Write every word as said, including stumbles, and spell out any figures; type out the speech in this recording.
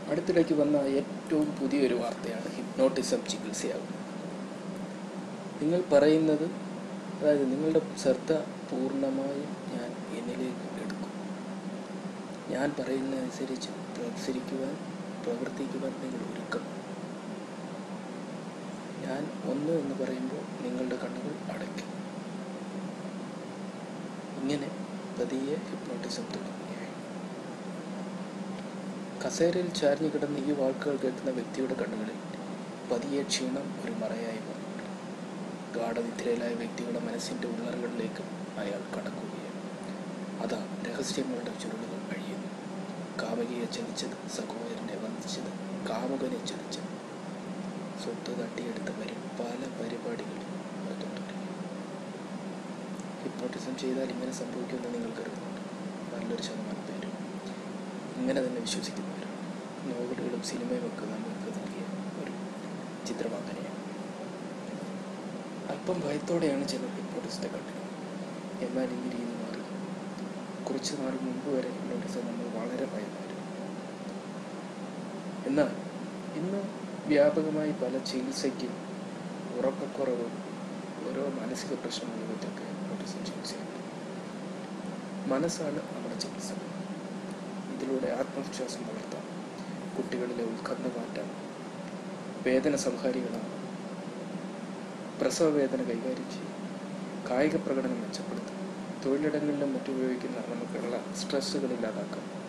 അടുത്തിടയ്ക്ക് വന്ന ഏറ്റവും പുതിയൊരു വാർത്തയാണ് ഹിപ്നോട്ടിസം ചികിത്സയാകുന്നത്. നിങ്ങൾ പറയുന്നത്, അതായത് നിങ്ങളുടെ ശ്രദ്ധ പൂർണ്ണമായും ഞാൻ എന്നിലേക്ക് എടുക്കും. ഞാൻ പറയുന്നതനുസരിച്ച് പ്രവർത്തിക്കുവാൻ പ്രവർത്തിക്കുവാൻ നിങ്ങൾ ഒരുക്കമാണ്. ഞാൻ ഒന്ന് എന്ന് പറയുമ്പോൾ നിങ്ങളുടെ കണ്ണുകൾ അടയ്ക്കും. ഇങ്ങനെ പതിയെ ഹിപ്നോട്ടിസം തുടങ്ങുകയായി. കസേരയിൽ ചാരിഞ്ഞു കിടന്ന് ഈ വാക്കുകൾ കേൾക്കുന്ന വ്യക്തിയുടെ കണ്ണുകളിൽ പതിയെ ക്ഷീണം ഒരു മറയായി മാറി. ഗാഠനിദ്രയിലായ വ്യക്തിയുടെ മനസ്സിൻ്റെ ഉള്ളറകളിലേക്ക് അയാൾ കടക്കുകയാണ്. അതാ രഹസ്യങ്ങളുടെ ചുരുളുകൾ അഴിയുന്നു. കാമുകിയെ ചതിച്ചത്, സഹോദരനെ വഞ്ചിച്ചത്, കാമുകനെ ചതിച്ചത്, സ്വത്ത് തട്ടിയെടുത്ത് വരും പല പരിപാടികളും നടത്തുന്നുണ്ട്. ഹിപ്നോട്ടിസം ചെയ്താൽ ഇങ്ങനെ സംഭവിക്കുമെന്ന് നിങ്ങൾ കരുതുന്നുണ്ട്. നല്ലൊരു ശതമാനം പേരും ഇങ്ങനെ തന്നെ വിശ്വസിക്കുന്നവരും. നോവലുകളും സിനിമയും ഒക്കെ നമുക്ക് നൽകിയ ഒരു ചിത്രം അങ്ങനെയാണ്. അല്പം ഭയത്തോടെയാണ് ചിലർ ഹിപ്നോട്ടിസത്തെ കണ്ടത്. എന്നാൽ ഈ രീതി മാറി. കുറച്ച് നാൾ മുമ്പ് വരെ ഹിപ്നോട്ടിസം നമ്മൾ വളരെ ഭയമായിരുന്നു. എന്നാൽ ഇന്ന് വ്യാപകമായി പല ചികിത്സയ്ക്കും ഉറക്കക്കുറവും ഓരോ മാനസിക പ്രശ്നങ്ങളും ഇതൊക്കെ ഹിപ്നോട്ടിസം ചികിത്സയുണ്ട്. മനസ്സാണ് നമ്മുടെ ചികിത്സ. ഇതിലൂടെ ആത്മവിശ്വാസം വളർത്താം, കുട്ടികളിലെ ഉത്കണ്ഠ മാറ്റാം, വേദന സംഹാരികളാണ്, പ്രസവ വേദന കൈകാര്യം ചെയ്യും, കായിക പ്രകടനം മെച്ചപ്പെടുത്താം, തൊഴിലിടങ്ങളിലും മറ്റുപയോഗിക്കുന്ന നമുക്കുള്ള സ്ട്രെസ്സുകൾ ഇല്ലാതാക്കാം.